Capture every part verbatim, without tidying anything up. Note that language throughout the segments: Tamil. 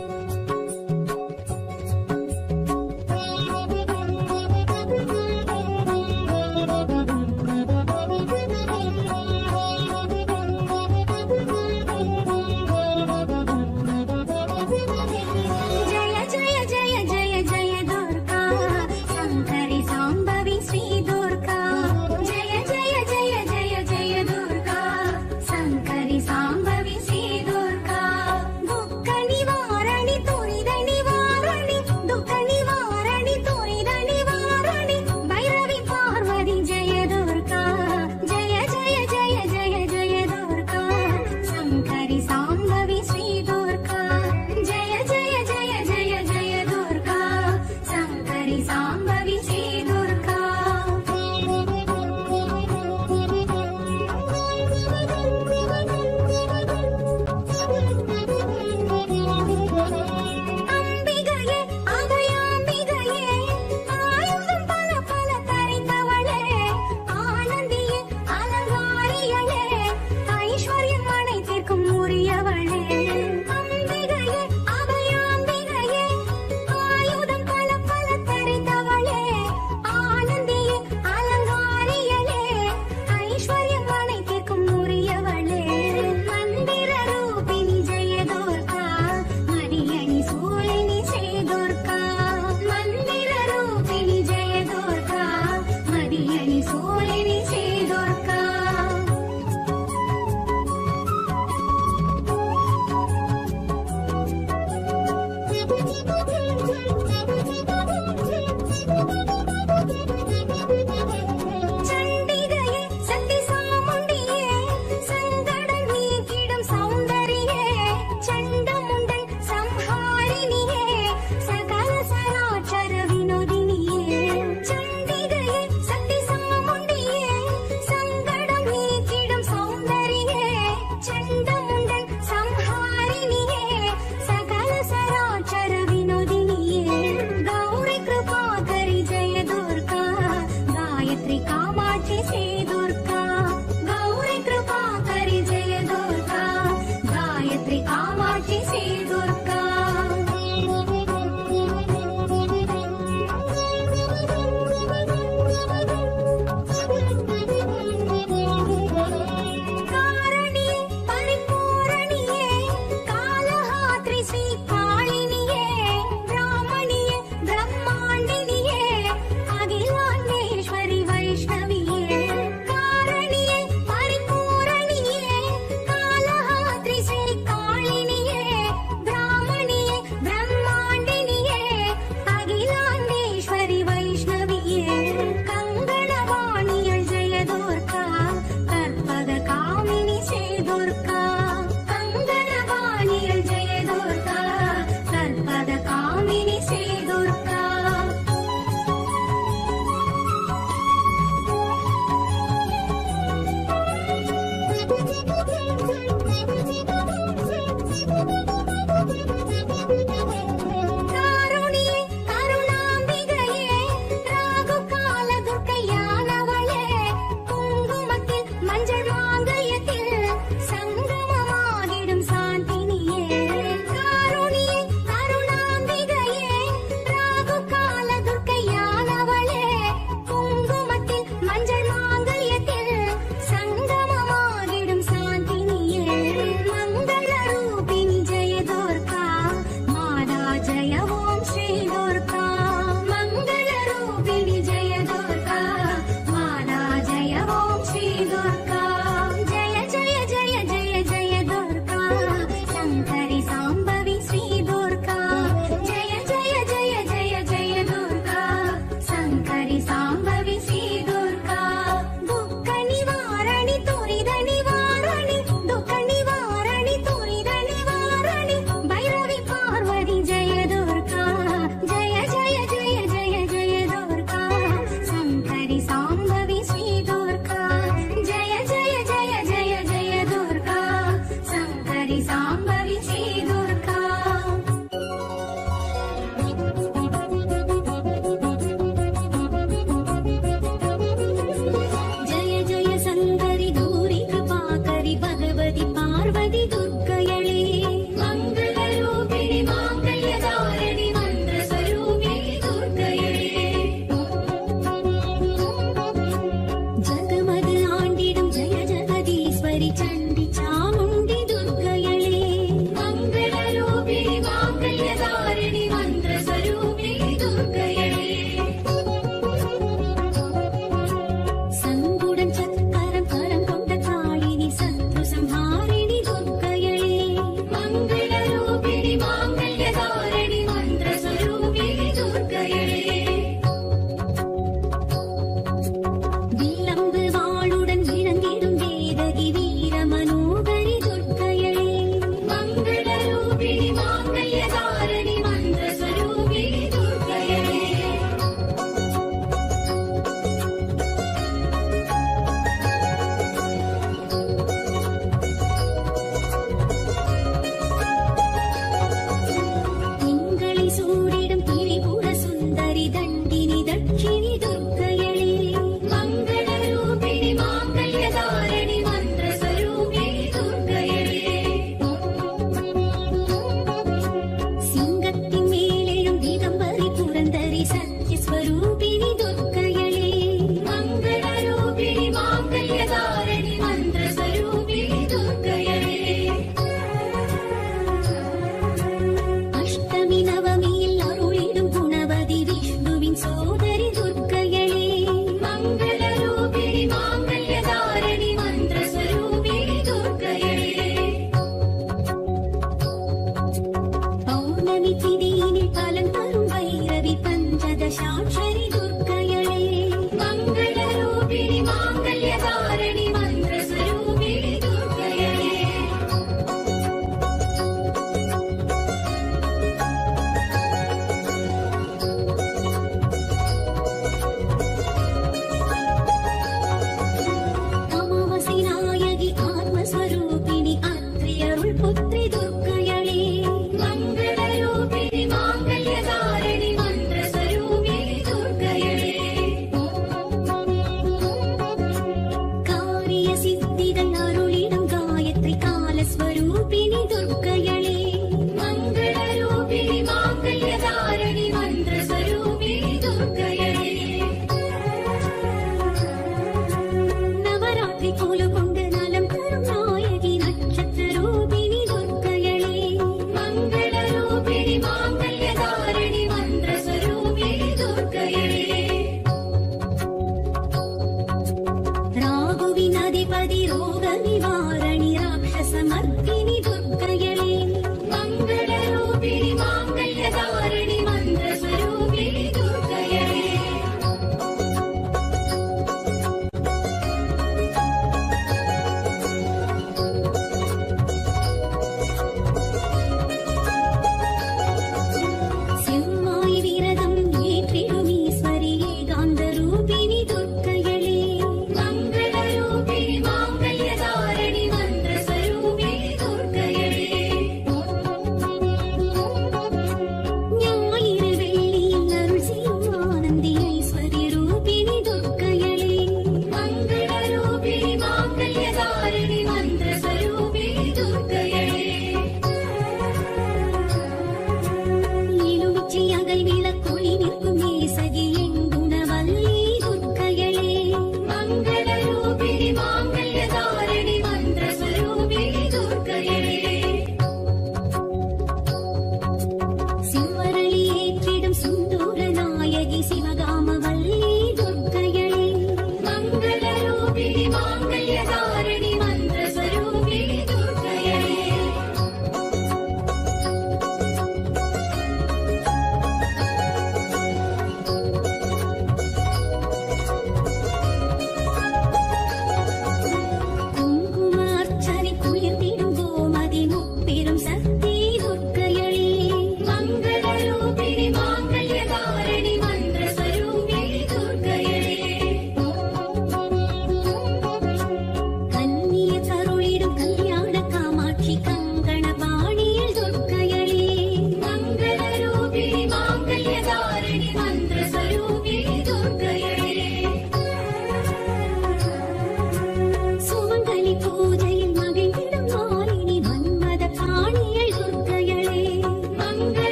भगवती पार्वती दुर्गयळे मंगलरूपिणी मां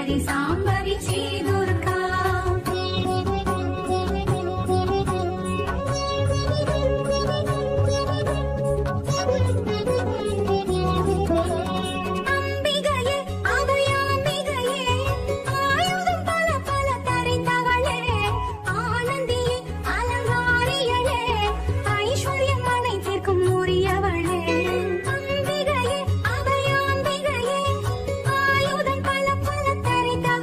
சாம்பவி ஸ்ரீ துர்கா அம்பிகையே அபயாம்பிகையே ஆயுதம் பல பல தரித்தவளே ஆனந்தியே அலங்காரிகளே ஐஸ்வர்யம் அனைத்திற்கும் உரியவளே அம்பிகையே அபயாம்பிகையே ஆயுதம் பல பல தரித்தவளே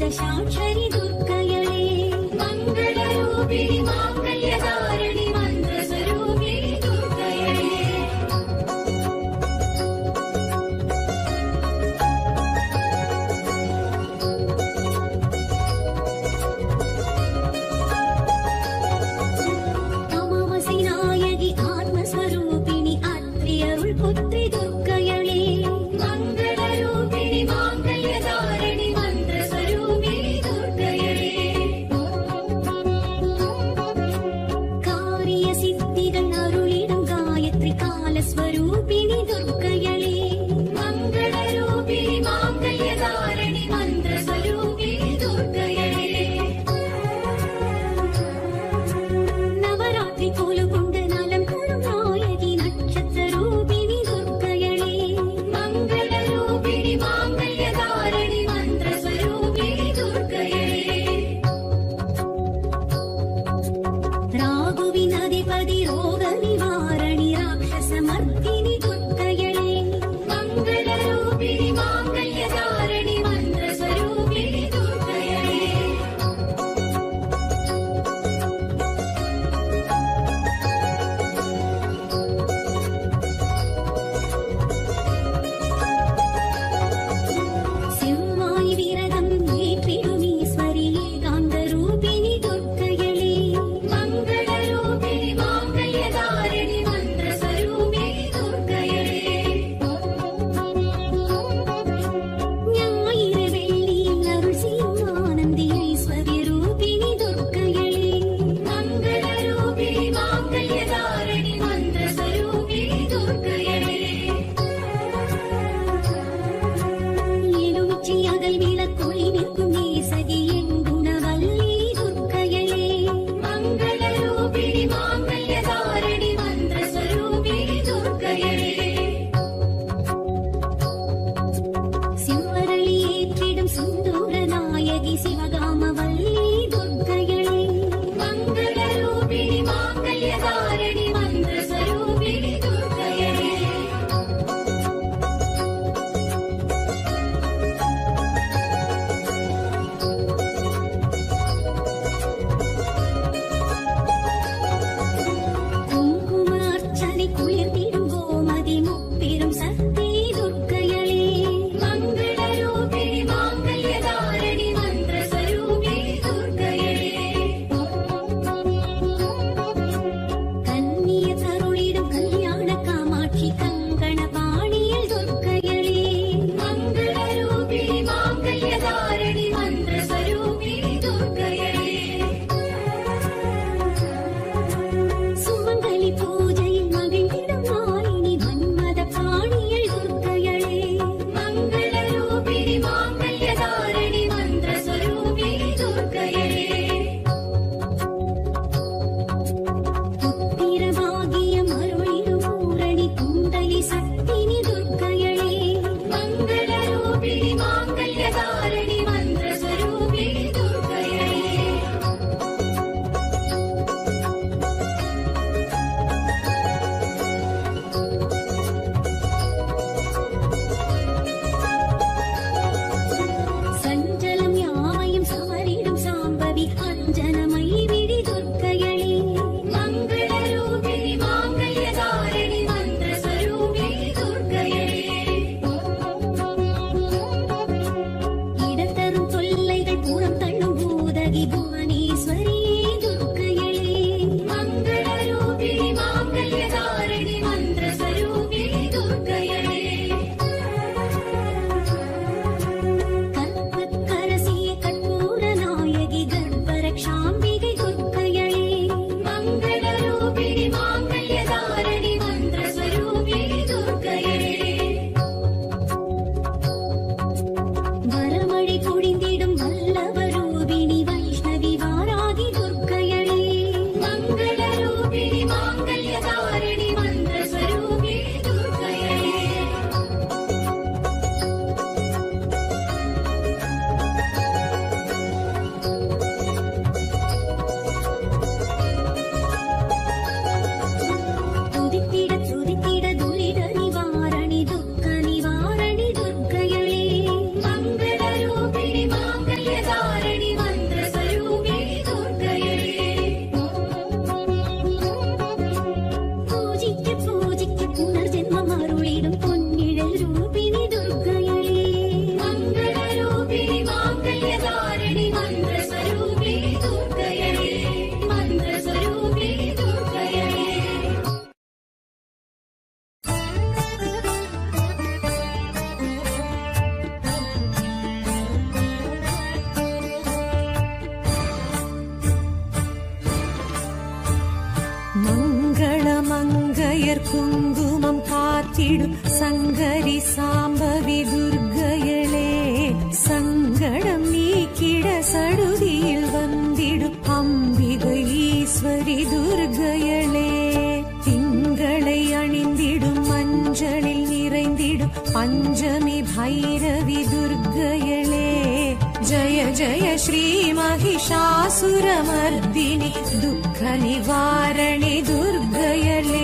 कलशाक्षरि दुर्गयळे मङ्गलरूपिणि माङ्गल्यधारिणि मन्त्रस्वरूपिणि दुर्गयळे अमावासि नायकि आत्मस्वरूपिणि अत्रि अरुள் पुत्रि दुर्गयळे मङ्गलरूपिणि माङ्गल्यधारिणि मन्त्रस्वरूपिणि दुर्गयळे कार्यसिद्धिகள் அருளிடும் गायत्री कालस्वरूपिणि दुर्गयळे मङ्गलरूपिणि माङ्गल्यधारिणि मन्त्रस्वरूपिणि दुर्गयळे नवरात्रि कोलुकोण्ड नलं तरुं नायकि नक्षत्ररूपिणि दुर्गयळे मङ्गलरूपिणि माङ्गल्यधारिणि मन्त्रस्वरूपिणि दुर्गयळे राघुविनधिपति रोगनिवारणि राक्षसमर्दिनि दुर्गयळे मङ्गलरूपिणि माङ्गल्यधारिणि मन्त्रस्वरूपिणि दुर्गयळे செவ்வாய் விரதம் ஏற்றிடும் ஈஸ்வரி ஏகாந்தரூபிணி துர்கயளே மங்களரூபிணி மாங்கல்யதாரிணி மந்திரஸ்வரூபிணி துர்கயளே ஞாயிறு வெள்ளியில் அருள் செய்யும் ஆனந்தி ஐஸ்வர்ய ரூபிணி துர்கயளே மங்களரூபிணி மாங்கல்யதாரிணி மந்திரஸ்வரூபிணி துர்கயளே எழுச்சி அகல் விளக்கொளி நிற்கும் நேசகி எங்குணவல்லி துர்கயளே மங்களரூபிணி மாங்கல்யதாரிணி மந்திரஸ்வரூபிணி துர்கயளே சிவரளி ஏற்றிடும் சிந்தூர நாயகி சிவகாமவல்லி துர்கயளே மங்களரூபிணி மாங்கல்யதாரிணி மந்திரஸ்வரூபிணி துர்கயளே குங்குமார்ச்சனை குளிர்ந்திடும் கோமதி முப்பெரும் சக்தி துர்கயளே மங்களரூபிணி மாங்கல்யதாரிணி மந்திரஸ்வரூபிணி துர்கயளே கன்னிய தருளிடும் கல்யாண காமாட்சி கங்கண பாணியில் துர்கயளே மங்களரூபிணி மாங்கல்யதாரிணி மந்திரஸ்வரூபிணி துர்கயளே சுமங்கலி பூஜையில் மகிழ்ந்திடும் மாலினி மன்மத பாணியில் துர்கயளே மங்களரூபிணி மாங்கல்யதாரிணி மந்திரஸ்வரூபிணி துர்கயளே புத்திரபாகியம் அருளிடும் பூரணி குண்டலி சக்தினி துர்கயளே மங்களரூபிணி மாங்கல்யதாரிணி மந்திரஸ்வரூபிணி துர்கயளே சஞ்சலம் யாவையும் சமரிடும் சாம்பவி அஞ்சனமை விழி துர்கயளே மங்களரூபிணி மாங்கல்யதாரிணி மந்திரஸ்வரூபிணி துர்கயளே இடத்தரும் தொல்லைகள் புறம் தள்ளும் பூதகி புவனேஸ்வரியே துர்கயளே மங்களரூபிணி மாங்கல்யதாரிணி மந்திரஸ்வரூபிணி துர்கயளே கற்பக்கரசிய கற்பூர நாயகி கர்ப்பரக்ஷாம்பிகை துர்கயளே மங்களரூபிணி மாங்கல்யதாரிணி மந்திரஸ்வரூபிணி துர்கயளே வரமழை பொழிந்திடும் வல்லவரூபிணி வைஷ்ணவி உயர் குங்குமம் காத்திடும் சங்கரி சாம்பவி துர்க்கையளே, சங்கடம் நீக்கிட சடுதியில் வந்திடும் அம்பிகை ஈஸ்வரி துர்க்கையளே, திங்களை அணிந்திடும் மஞ்சளில் நிறைந்திடும் பஞ்சமி பைரவி துர்க்கையளே, ஜய ஜய ஸ்ரீ மகிஷாசுரமர்தினி துக்க நிவாரணி துர்க்கையளே.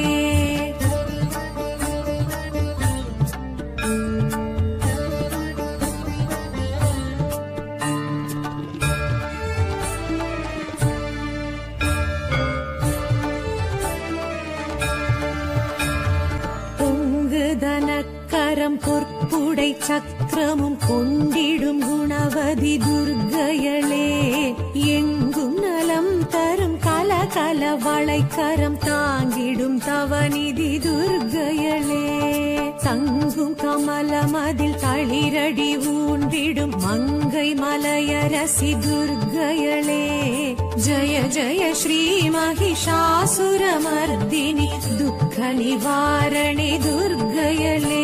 தனக்கரம் பொற்புடை சக்கரமும் கொண்டிடும் குணவதி துர்க்கையளே, எங்கும் நலம் தரும் கல கல வளைக்கரம் தாங்கிடும் தவநிதி துர்க்கையளே, தங்கும் கமலமதில் தளிரடி ஊன்றிடும் மங்கை மலையரசி துர்க்கையளே, ஜய ஜய ஸ்ரீ மகிஷாசுரமர்தினி துக்க நிவாரணி துர்க்கையளே.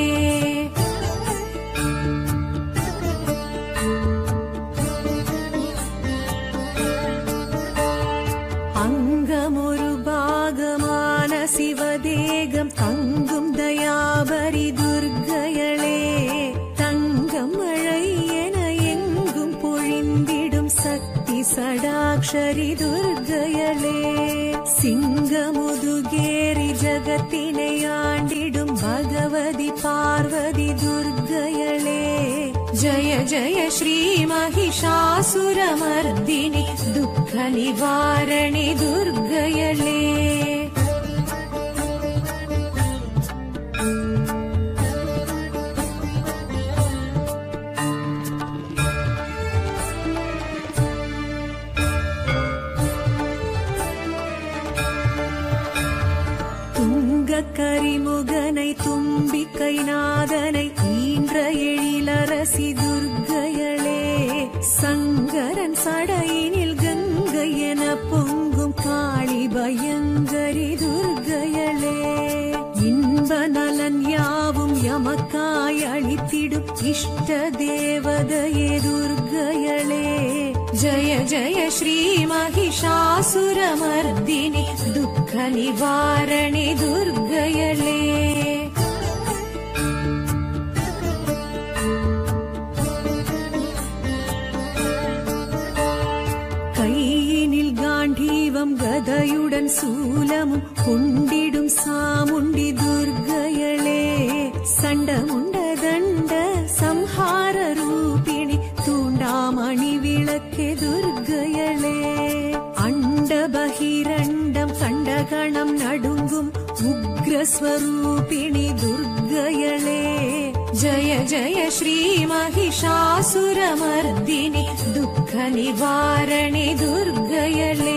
அங்கமொரு பாகமான சிவதேகம் தங்கும் தயாபரி துர்க்கையளே, தங்கம் மழை என எங்கும் பொழிந்திடும் சக்தி சடாக்ஷரி துர்க்கையளே, சிங்கமுதுகேரி ஜகத்தினை ஆண்டிடும் பகவதி பார்வதி துர்க்கையளே, ஜய ஜய ஸ்ரீ மகிஷாசுரமர்தினி துக்க நிவாரணி துர்க்கையளே. கரிமுகனை தும்பிக்கை நாதனை ஈன்ற எழிலரசி துர்க்கையளே, சங்கரன் சடையினில் கங்கை என பொங்கும் காளி பயங்கரி துர்க்கையளே, இன்ப நலன் யாவும் எமக்காய் அளித்திடும் இஷ்ட தேவதையே துர்க்கையளே, ஜய ஜய ஸ்ரீ மகிஷாசுரமர்தினி துக்க நிவாரணி துர்க்கையளே. கையினில் காண்டீவம் கதையுடன் சூலமும் கொண்டிடும் சாமுண்டி துர்க்கையளே, சண்டமுண்ட தண்ட சம்ஹார ரூபிணி தூண்டாமணி விளக்கே துர்க்கையளே, அண்ட பகிரண்டம் கண்டகணம் நடுங்கும் உக்ரஸ்வரூபிணி துர்க்கையளே, ஜய ஜய ஸ்ரீ மகிஷாசுரமர்தினி துக்க நிவாரணி துர்க்கையளே.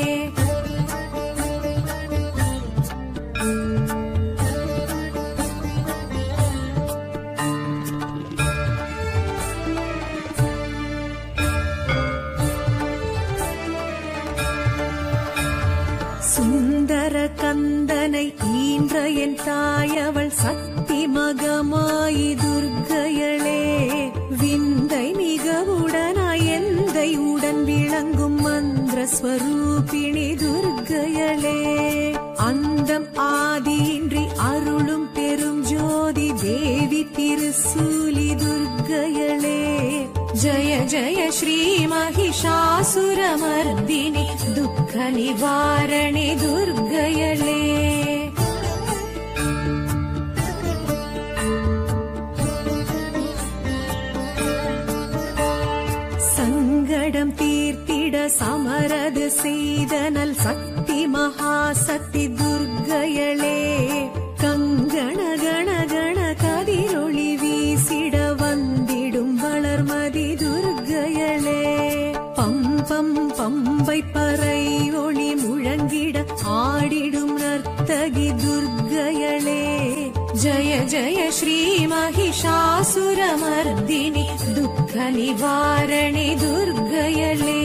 சுந்தர கந்தனை ஈன்ற என் தாயவள் சக்தி மகமாயி துர்க்கையளே, விந்தை மிகவுடனாய் எந்தை உடன் விளங்கும் மந்திர ஸ்வரூபிணி துர்க்கையளே, அந்தம் ஆதியின்றி அருளும் பெரும் ஜோதி தேவி திருசூலி துர்க்கையளே, ஜய ஜய ஸ்ரீ மகிஷாசுரமர்தினி துக்க நிவாரணி துர்க்கையளே. சங்கடம் தீர்த்திட சமரது செய்தனல் சக்தி மகாசக்தி துர்க்கையளே, கங்கண கண கண கதிரொளி வீசிட வந்திடும் வளர்மதி துர்க்கையளே, பம்பம் பம்பை பறை ஒளி முழங்கிட ஆடிடும் நர்த்தகி துர்க்கையளே, ஜய ஜய ஸ்ரீ மகிஷாசுரமர்தினி துக்க நிவாரணி துர்க்கையளே.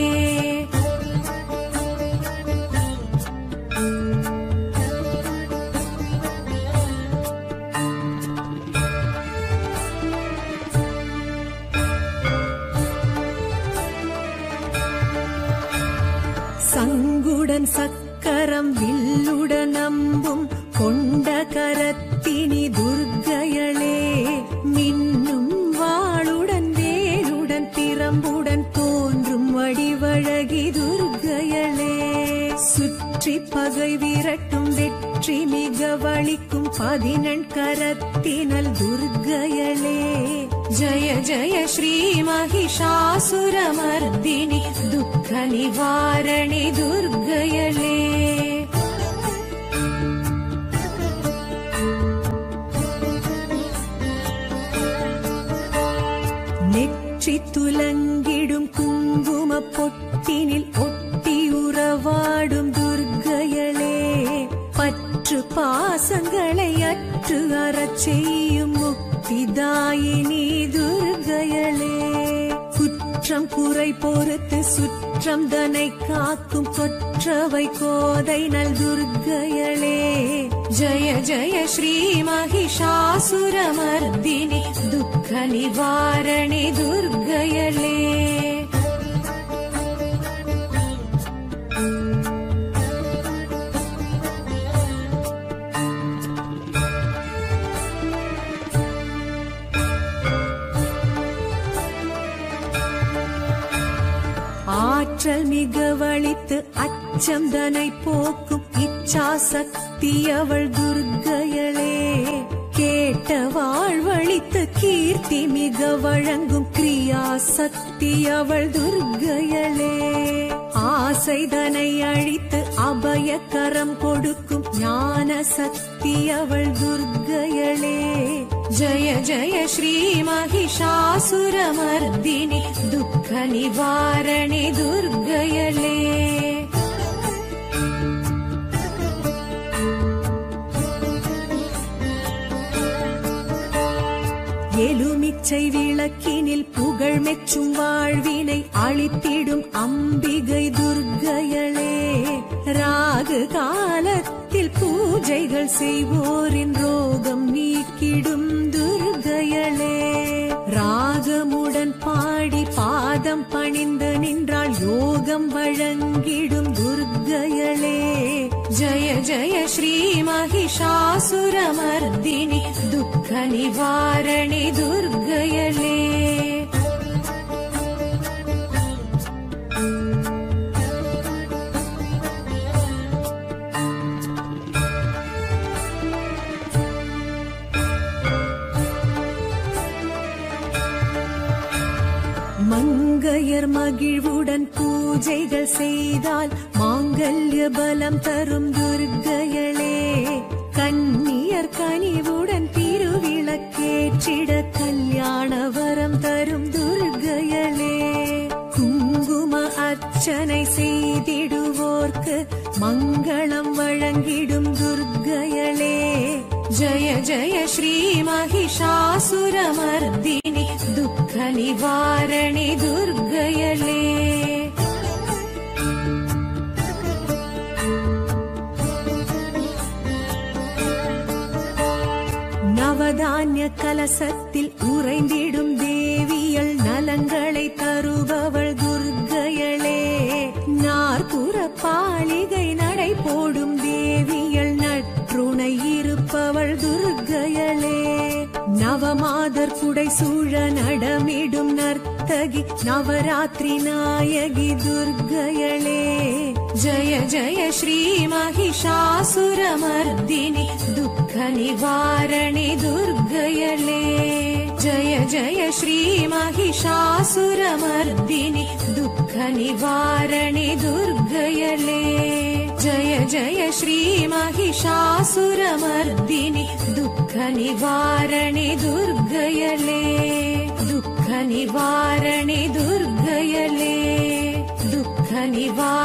சங்குடன் சக்கரம் வில்லுடன் அம்பும் கொண்ட கரத்தினி துர்க்கையளே மின்னும் வாளுடன் வேலுடன் திறம்புடன் தோன்றும் வடிவழகி துர்க்கையளே சுற்றி பகை விரட்டும் வெற்றி மிக வலிக்கும் பதினெண் கரத்தினல் துர்க்கையளே ஜய ஜய ஸ்ரீ மகிஷாசுரமர்தினி துக்க நிவாரணி துர்க்கையளே நெற்றி துலங்கிடும் குங்கும பொட்டினில் ஒட்டி உறவாடும் துர்க்கையளே பற்று பாசங்களை அற்று அறச் செய்யும் முக்திதாயினி துர்க்கையளே குற்றம் குறை பொறுத்து சுற்றம் தனை காக்கும் கொற்றவை கோதை நல் துர்க்கையளே ஜய ஜய ஸ்ரீ மகிஷாசுரமர்தினி துக்க நிவாரணி துர்க்கையளே ஆற்றல் மிக வலித்து அச்சம் தனை போக்கும் இச்சா சக்தி அவள் துர்க்கையளே கேட்ட வாழ்வழித்து கீர்த்தி மிக வழங்கும் கிரியா சக்தி அவள் துர்க்கையளே ஆசை தனை அழித்து அபய கரம் கொடுக்கும் ஞான சக்தி அவள் துர்க்கையளே ஜய ஜய ஸ்ரீ மகிஷாசுரமர்தினி துக்க நிவாரணி துர்க்கையளே எலுமிச்சை விளக்கினில் புகழ் மெச்சும் வாழ்வினை அளித்திடும் அம்பிகை துர்க்கையளே ராகு காலத்தில் பூஜைகள் செய்வோரின் ரோகம் நீக்கிடும் துர்க்கையளே ராகமுடன் பாடி பாதம் பணிந்து நின்றால் யோகம் வழங்கிடும் துர்க்கையளே ஜய ஜய ஸ்ரீ மகிஷாசுரமர்தினி துக்க நிவாரணி துர்க்கையளே மங்கையர் மகிழ்வுடன் பூஜைகள் செய்தால் மாங்கல்ய பலம் தரும் துர்க்கையளே கன்னியர் கனிவுடன் திருவிளக்கேற்றிட கல்யாண வரம் தரும் துர்க்கையளே குங்கும அர்ச்சனை செய்திடுவோர்க்கு மங்களம் வழங்கிடும் துர்க்கையளே ஜய ஜய ஸ்ரீ மகிஷாசுரமர்தினி துக்க நிவாரணி துர்க்கையளே நவதானிய கலசத்தில் உறைந்திடும் தேவியல் நலங்களை தருபவள் துர்க்கையளே நாற்புற பாலிகை நடை போடும் தேவியல் நற்றுணை இருப்பவள் துர்க்கையளே நவமாதர் குடை சூழ நடமிடும் நர்த்தகி நவராத்திரி நாயகி துர்க்கையளே ஜய ஜய ஸ்ரீ மகிஷாசுரமர்தினி துக்க நிவாரணி துர்க்கையளே ஜய ஜய ஸ்ரீ மகிஷாசுரமர்தினி துக்க நிவாரணி துர்க்கையளே ஜய ஜய ஸ்ரீ மகிஷாசுரமர்தினி துக்க நிவாரணி துர்க்கையளே துக்க நிவாரணி துர்க்கையளே துக்க நிவாரணி